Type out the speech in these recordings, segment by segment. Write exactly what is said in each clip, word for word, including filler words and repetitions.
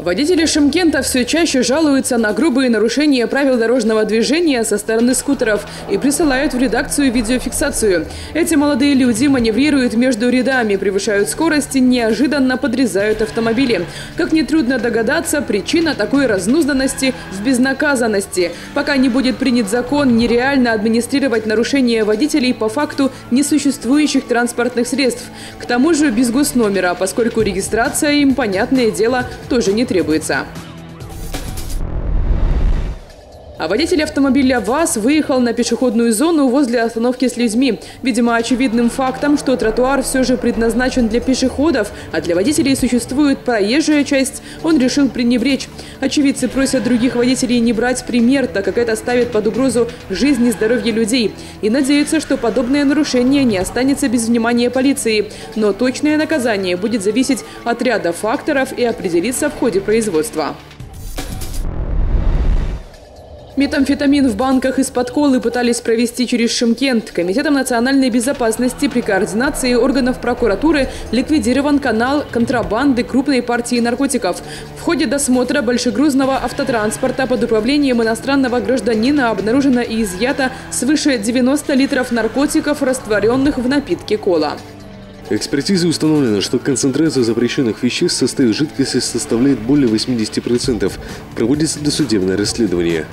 Водители Шымкента все чаще жалуются на грубые нарушения правил дорожного движения со стороны скутеров и присылают в редакцию видеофиксацию. Эти молодые люди маневрируют между рядами, превышают скорость и неожиданно подрезают автомобили. Как нетрудно догадаться, причина такой разнузданности в безнаказанности. Пока не будет принят закон, нереально администрировать нарушения водителей по факту несуществующих транспортных средств. К тому же без госномера, поскольку регистрация им, понятное дело, тоже не требуется. требуется. А водитель автомобиля ВАЗ выехал на пешеходную зону возле остановки с людьми. Видимо, очевидным фактом, что тротуар все же предназначен для пешеходов, а для водителей существует проезжая часть, он решил пренебречь. Очевидцы просят других водителей не брать пример, так как это ставит под угрозу жизнь и здоровье людей. И надеются, что подобное нарушение не останется без внимания полиции. Но точное наказание будет зависеть от ряда факторов и определиться в ходе производства. Метамфетамин в банках из-под колы пытались провести через Шымкент. Комитетом национальной безопасности при координации органов прокуратуры ликвидирован канал контрабанды крупной партии наркотиков. В ходе досмотра большегрузного автотранспорта под управлением иностранного гражданина обнаружено и изъято свыше девяноста литров наркотиков, растворенных в напитке кола. Экспертизой установлено, что концентрация запрещенных веществ в составе жидкости составляет более восьмидесяти процентов. Проводится досудебное расследование.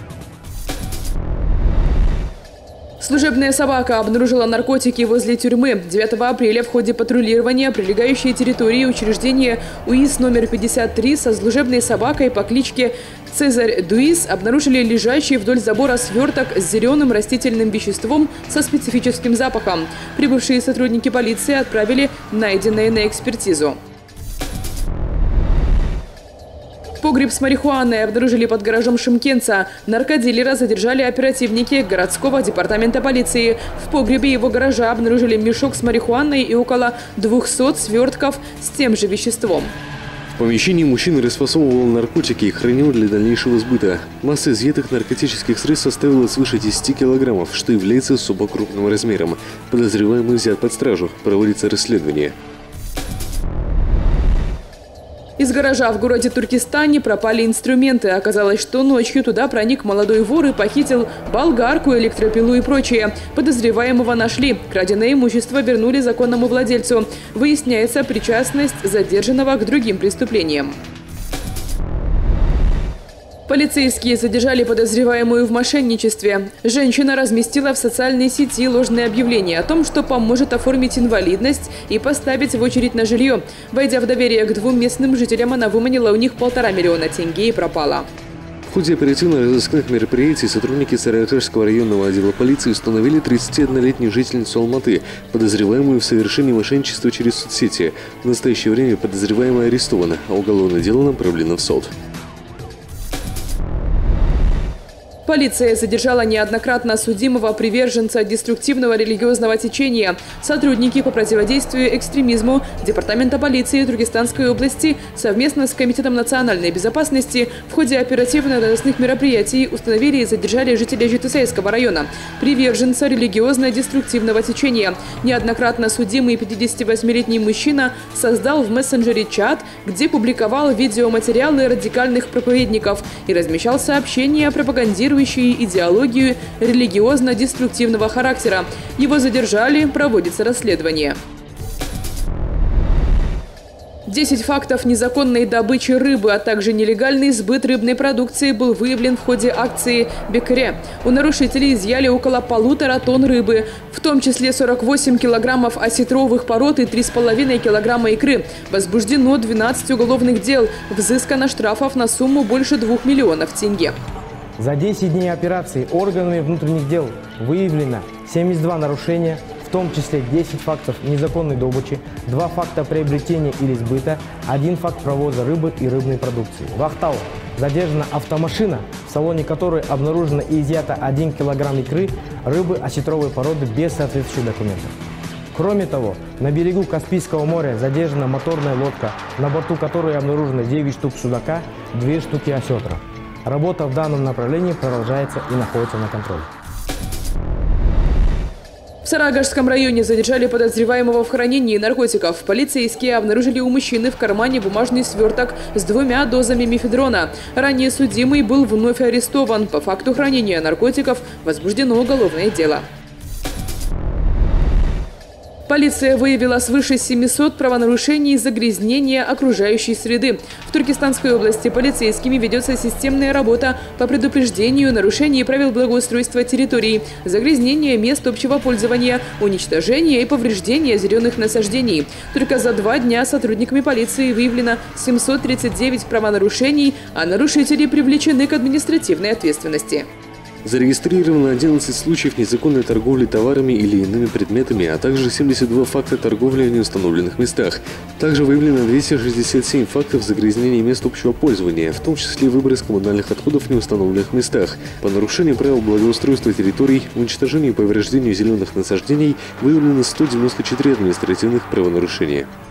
Служебная собака обнаружила наркотики возле тюрьмы. девятого апреля в ходе патрулирования прилегающей территории учреждения УИС номер пятьдесят три со служебной собакой по кличке Цезарь Дуис обнаружили лежащий вдоль забора сверток с зеленым растительным веществом со специфическим запахом. Прибывшие сотрудники полиции отправили найденное на экспертизу. Погреб с марихуаной обнаружили под гаражом шымкентца. Наркодилера задержали оперативники городского департамента полиции. В погребе его гаража обнаружили мешок с марихуаной и около двухсот свертков с тем же веществом. В помещении мужчина расфасовывал наркотики и хранил для дальнейшего сбыта. Масса изъятых наркотических средств составила свыше десяти килограммов, что является особо крупным размером. Подозреваемый взят под стражу. Проводится расследование. Из гаража в городе Туркестане пропали инструменты. Оказалось, что ночью туда проник молодой вор и похитил болгарку, электропилу и прочее. Подозреваемого нашли. Краденое имущество вернули законному владельцу. Выясняется причастность задержанного к другим преступлениям. Полицейские задержали подозреваемую в мошенничестве. Женщина разместила в социальной сети ложное объявление о том, что поможет оформить инвалидность и поставить в очередь на жилье. Войдя в доверие к двум местным жителям, она выманила у них полтора миллиона тенге и пропала. В ходе оперативно-розыскных мероприятий сотрудники Сарыагашского районного отдела полиции установили тридцатиоднолетнюю жительницу Алматы, подозреваемую в совершении мошенничества через соцсети. В настоящее время подозреваемая арестована, а уголовное дело направлено в суд. Полиция задержала неоднократно судимого приверженца деструктивного религиозного течения. Сотрудники по противодействию экстремизму Департамента полиции Туркестанской области совместно с Комитетом национальной безопасности в ходе оперативно-розыскных мероприятий установили и задержали жителя Житесейского района, приверженца религиозно-деструктивного течения. Неоднократно судимый пятидесятивосьмилетний мужчина создал в мессенджере чат, где публиковал видеоматериалы радикальных проповедников и размещал сообщения, пропагандирующие идеологию религиозно-деструктивного характера. Его задержали, проводится расследование. Десять фактов незаконной добычи рыбы, а также нелегальный сбыт рыбной продукции был выявлен в ходе акции «Бекре». У нарушителей изъяли около полутора тонн рыбы, в том числе сорок восемь килограммов осетровых пород и три с половиной килограмма икры. Возбуждено двенадцать уголовных дел, взыскано штрафов на сумму больше двух миллионов тенге. За десять дней операции органами внутренних дел выявлено семьдесят два нарушения, в том числе десять фактов незаконной добычи, два факта приобретения или сбыта, один факт провоза рыбы и рыбной продукции. В Ахтау задержана автомашина, в салоне которой обнаружено и изъято один килограмм икры, рыбы осетровой породы без соответствующих документов. Кроме того, на берегу Каспийского моря задержана моторная лодка, на борту которой обнаружено девять штук судака, две штуки осетра. Работа в данном направлении продолжается и находится на контроле. В Сарыагашском районе задержали подозреваемого в хранении наркотиков. Полицейские обнаружили у мужчины в кармане бумажный сверток с двумя дозами мефедрона. Ранее судимый был вновь арестован. По факту хранения наркотиков возбуждено уголовное дело. Полиция выявила свыше семисот правонарушений загрязнения окружающей среды. В Туркестанской области полицейскими ведется системная работа по предупреждению нарушений правил благоустройства территорий, загрязнения мест общего пользования, уничтожения и повреждения зеленых насаждений. Только за два дня сотрудниками полиции выявлено семьсот тридцать девять правонарушений, а нарушители привлечены к административной ответственности. Зарегистрировано одиннадцать случаев незаконной торговли товарами или иными предметами, а также семьдесят два факта торговли в неустановленных местах. Также выявлено двести шестьдесят семь фактов загрязнения мест общего пользования, в том числе выброс коммунальных отходов в неустановленных местах. По нарушению правил благоустройства территорий, уничтожению и повреждению зеленых насаждений выявлено сто девяносто четыре административных правонарушения.